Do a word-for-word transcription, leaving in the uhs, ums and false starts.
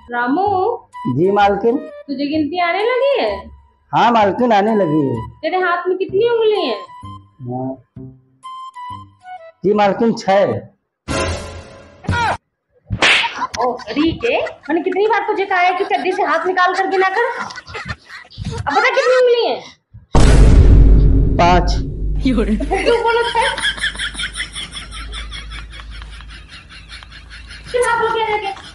रामू, जी मालकिन। तुझे गिनती आने लगी है? हाँ मालकिन, आने लगी है। तेरे हाथ में कितनी उंगली है? हाँ। जी मालकिन, छह। ओ ठीक है। मैंने कितनी बार तुझे कहा है कि चड्डी से हाथ निकाल कर गिना कर। अब बता कितनी उंगली है? पाँच। तो फिर क्यों बोला छह? किस हाथ में क्या है?